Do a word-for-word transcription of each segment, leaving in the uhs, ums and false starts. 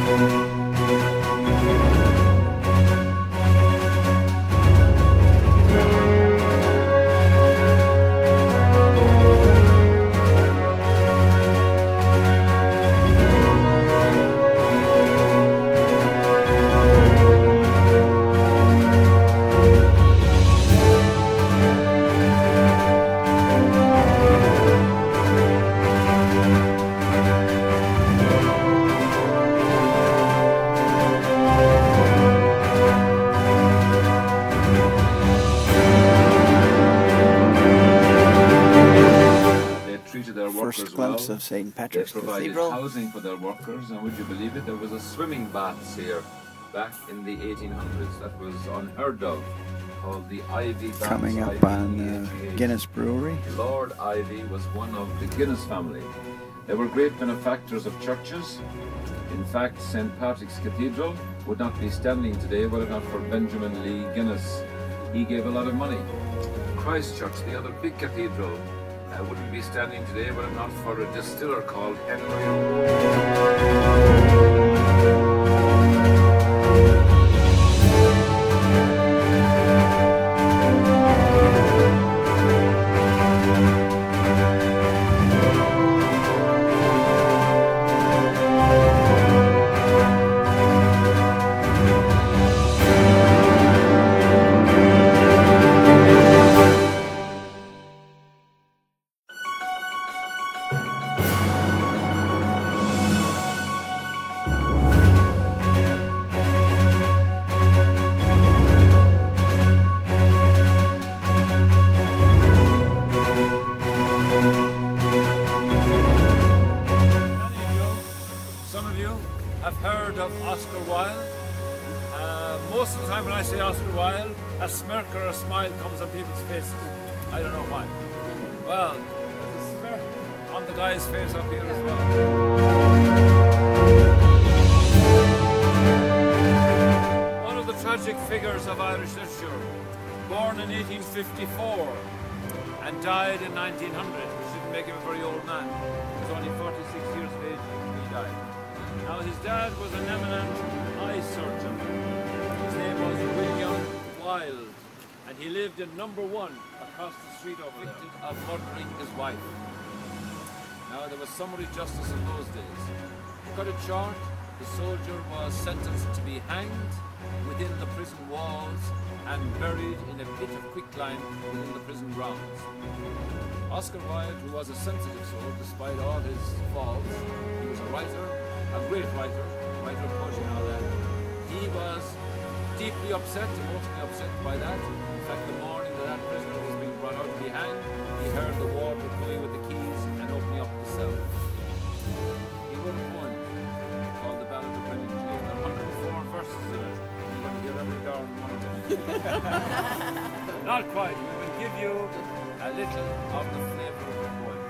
First glimpse well. of Saint Patrick's They provided Cathedral. housing for their workers, and would you believe it, there was a swimming baths here back in the eighteen hundreds. That was unheard of, called the Ivy Baths. Coming up on uh, Guinness Brewery. Lord Ivy was one of the Guinness family. They were great benefactors of churches. In fact, Saint Patrick's Cathedral would not be standing today were it not for Benjamin Lee Guinness. He gave a lot of money. Christchurch, the other big cathedral, I wouldn't be standing today were it not for a distiller called Henry. Most of the time when I say Oscar Wilde, a smirk or a smile comes on people's faces. I don't know why. Well, there's a smirk on the guy's face up here as well. One of the tragic figures of Irish literature, born in eighteen fifty-four and died in nineteen hundred, which didn't make him a very old man. He was only forty-six years of age when he died. Now his dad was an eminent eye surgeon. His name was William Wilde, and he lived in number one across the street over there, of murdering his wife. Now there was summary justice in those days. To cut it short, the soldier was sentenced to be hanged within the prison walls and buried in a pit of quicklime within the prison grounds. Oscar Wilde, who was a sensitive soul despite all his faults, he was a writer, a great writer, writer of poetry and all that. He was deeply upset, emotionally upset by that. In fact, the morning that that prisoner was being brought out to be hanged, he heard the warder coming with the keys and opening up the cell. He wrote a poem called The Ballad of Brennan Jail. There are one hundred and four verses in it. You're going to hear every darn one of them. Not quite. We will give you a little of the flavour of the poem.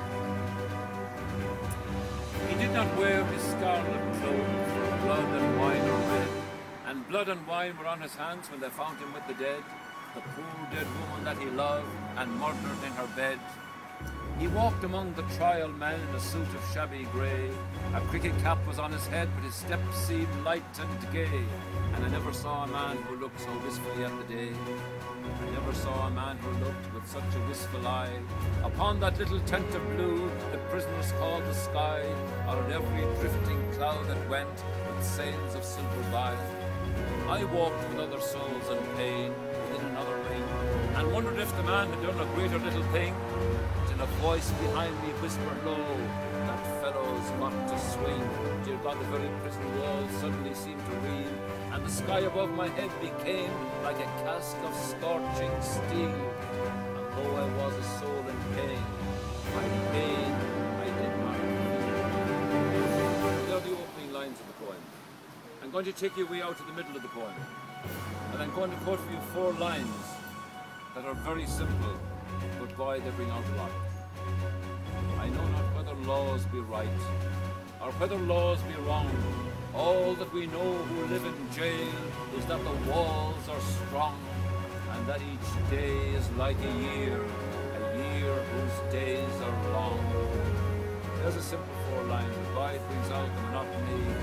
He did not wear his scarlet clothes for blood and wine or red, and blood and wine were on his hands when they found him with the dead, the poor dead woman that he loved and murdered in her bed. He walked among the trial men in a suit of shabby grey. A cricket cap was on his head, but his step seemed light and gay. And I never saw a man who looked so wistfully at the day. I never saw a man who looked with such a wistful eye. Upon that little tent of blue, the prisoners called the sky, out of every drifting cloud that went with sails of silver by. I walked with other souls in pain within another ring, and wondered if the man had done a greater little thing. Till a voice behind me whispered low, that fellow's got to swing. Dear God, the very prison walls suddenly seemed to reel, and the sky above my head became like a cask of scorching steel. And though I was a soul in pain, my pain I did not feel. These are the opening lines of the poem. I'm going to take you way out to the middle of the poem, and I'm going to quote for you four lines that are very simple, but boy, they bring out a lot. I know not whether laws be right, or whether laws be wrong. All that we know who live in jail is that the walls are strong, and that each day is like a year, a year whose days are long. There's a simple four lines, but boy, it brings out the monotony, the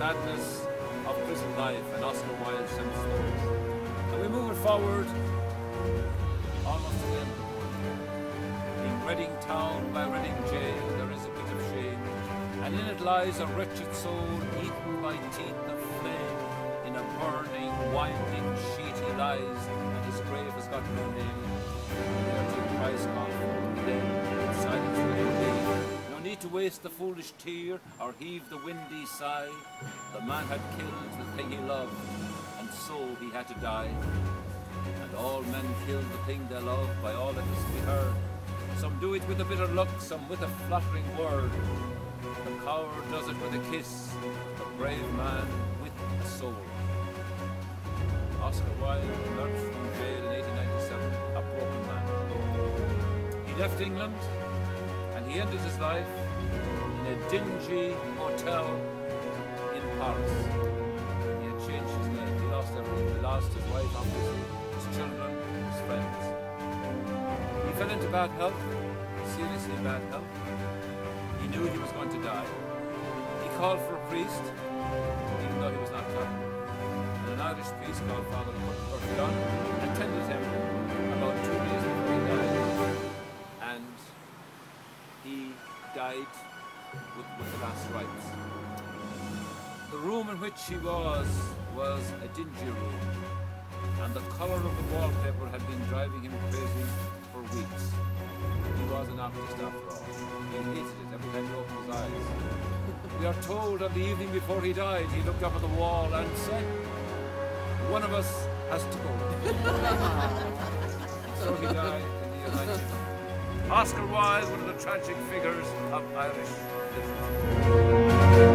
sadness of prison life and Oscar Wilde's stories. And we move it forward almost to the end of the book. In Reading town by Reading jail there is a bit of shame, and in it lies a wretched soul eaten by teeth of flame. In a burning, winding sheet he lies, and his grave has got no name. There till Christ call forth the dead, and silence will be. No need to waste the foolish tear, or heave the windy sigh. The man had killed the thing he loved, and so he had to die. And all men kill the thing they love, by all that is to be heard. Some do it with a bit of luck, some with a flattering word. The coward does it with a kiss, the brave man with a soul. Oscar Wilde emerged from jail in eighteen ninety-seven, a broken man. He left England, and he ended his life in a dingy hotel in Paris. He had changed his name, he lost everything. He lost his wife, obviously, his children, his friends. He fell into bad health, seriously bad health. He knew he was going to die. He called for a priest, even though he was not Catholic. And an Irish priest called Father Dunn attended him about two days before he died. And he died with, with the last rites. The room in which he was was a dingy room, and the colour of the wallpaper had been driving him crazy for weeks. He was an artist after all. He hated it every time he opened his eyes. We are told on the evening before he died, he looked up at the wall and said, "One of us has to go." So he died in the year nineteen hundred. Oscar Wilde, one of the tragic figures of Irish literature.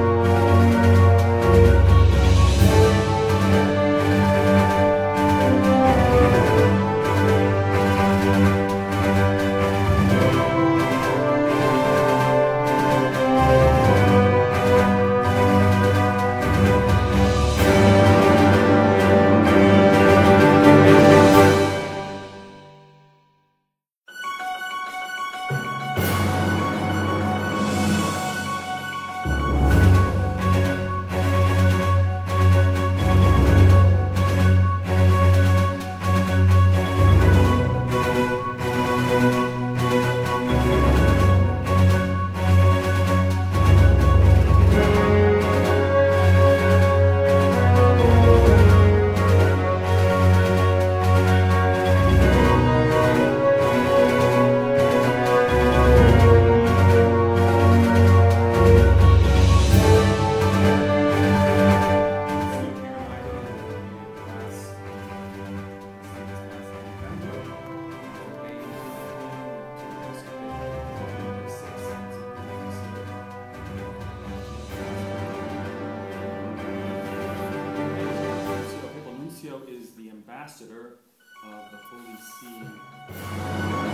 Is the ambassador of the Holy See